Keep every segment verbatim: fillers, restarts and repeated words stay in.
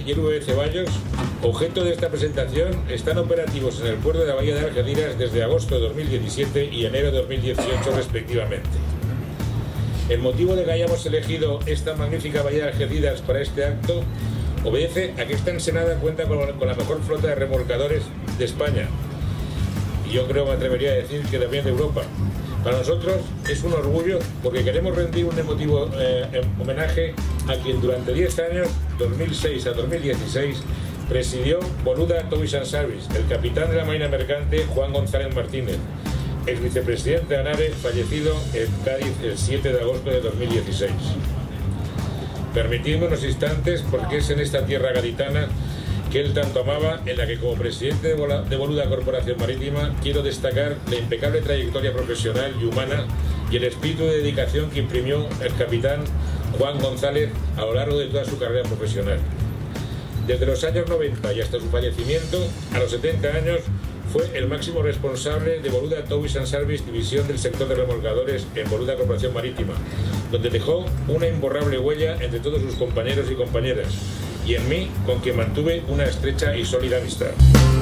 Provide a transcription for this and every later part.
y el V B Ceballos, objeto de esta presentación, están operativos en el puerto de la Bahía de Algeciras desde agosto de dos mil diecisiete y enero de dos mil dieciocho respectivamente. El motivo de que hayamos elegido esta magnífica Bahía de Algeciras para este acto obedece a que esta ensenada cuenta con la mejor flota de remolcadores de España, y yo creo, me atrevería a decir, que también de Europa. Para nosotros es un orgullo porque queremos rendir un emotivo eh, homenaje a quien durante diez años, dos mil seis a dos mil dieciséis, presidió Boluda Towing and Service, el capitán de la Marina Mercante Juan González Martínez, ex vicepresidente de ANAVE, fallecido en Cádiz el siete de agosto de dos mil dieciséis. Permitidme unos instantes, porque es en esta tierra gaditana que él tanto amaba, en la que como presidente de Boluda Corporación Marítima quiero destacar la impecable trayectoria profesional y humana y el espíritu de dedicación que imprimió el capitán Juan González a lo largo de toda su carrera profesional. Desde los años noventa y hasta su fallecimiento, a los setenta años, fue el máximo responsable de Boluda Towing and Service, división del sector de remolcadores en Boluda Corporación Marítima, donde dejó una imborrable huella entre todos sus compañeros y compañeras, y en mí, con quien mantuve una estrecha y sólida amistad.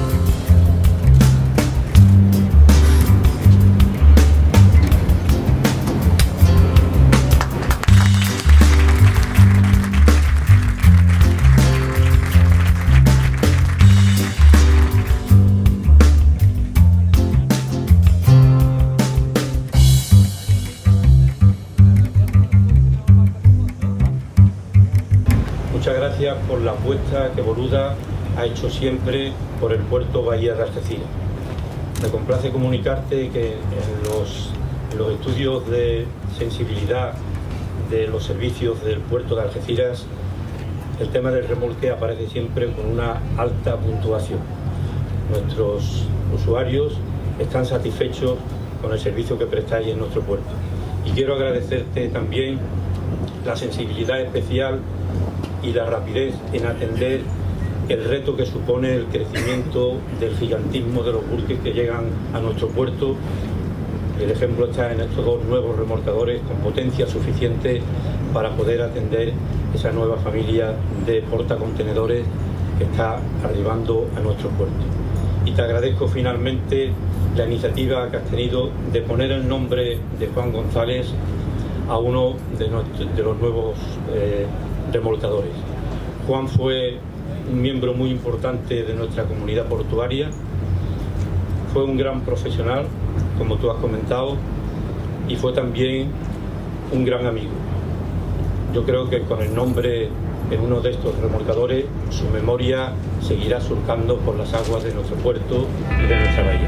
Muchas gracias por la apuesta que Boluda ha hecho siempre por el puerto Bahía de Algeciras. Me complace comunicarte que en los, en los estudios de sensibilidad de los servicios del puerto de Algeciras, el tema del remolque aparece siempre con una alta puntuación. Nuestros usuarios están satisfechos con el servicio que prestáis en nuestro puerto. Y quiero agradecerte también la sensibilidad especial y la rapidez en atender el reto que supone el crecimiento del gigantismo de los buques que llegan a nuestro puerto. El ejemplo está en estos dos nuevos remolcadores con potencia suficiente para poder atender esa nueva familia de portacontenedores que está arribando a nuestro puerto. Y te agradezco finalmente la iniciativa que has tenido de poner el nombre de Juan González a uno de, nuestro, de los nuevos eh, remolcadores. Juan fue un miembro muy importante de nuestra comunidad portuaria, fue un gran profesional, como tú has comentado, y fue también un gran amigo. Yo creo que con el nombre en uno de estos remolcadores, su memoria seguirá surcando por las aguas de nuestro puerto y de nuestra bahía.